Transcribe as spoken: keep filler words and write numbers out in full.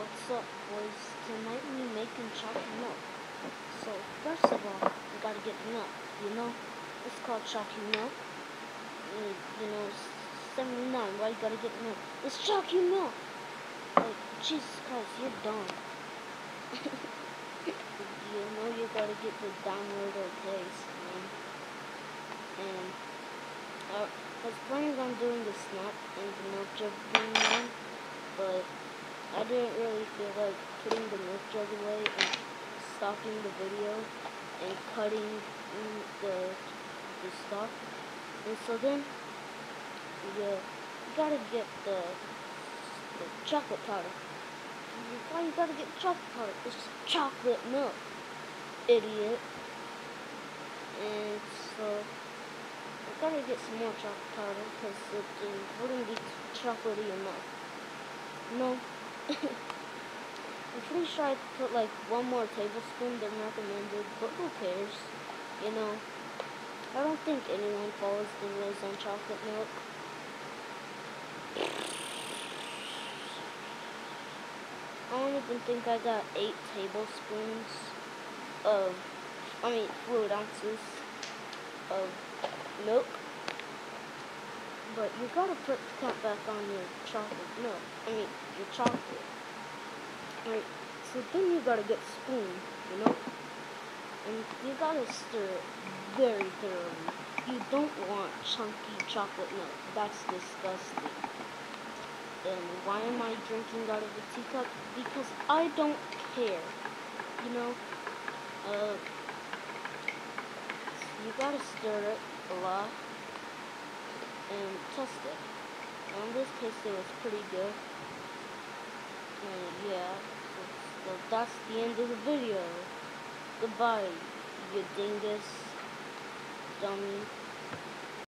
What's up, boys? Tonight we making chocolate milk. So first of all, you gotta get milk. You know, it's called chocolate milk. Uh, You know, seventy-nine. Why you gotta get milk? It's chocolate milk. Like Jesus Christ, you're dumb. You know you gotta get the download place, man. And uh, I was planning on doing the snap and the milk jug thing, man, but I didn't really feel like putting the milk jug away and stopping the video and cutting mm, the the stuff. And so then you, you gotta get the the chocolate powder. Why you gotta get chocolate powder? It's just chocolate milk, idiot. And so I gotta get some more chocolate powder because it uh, wouldn't be chocolatey enough. No. I'm pretty sure I put like one more tablespoon than recommended, but who cares? You know, I don't think anyone follows the rules on chocolate milk. I don't even think I got eight tablespoons of, I mean, fluid ounces of milk. But you gotta put the cap back on your chocolate milk. I mean, your chocolate. Right, so then you gotta get a spoon, you know? And you gotta stir it very thoroughly. You don't want chunky chocolate milk. That's disgusting. And why am I drinking out of a teacup? Because I don't care, you know? Uh, you gotta stir it a lot and test it. Now in this case it was pretty good. And yeah, so that's the end of the video. Goodbye, you dingus, dummy.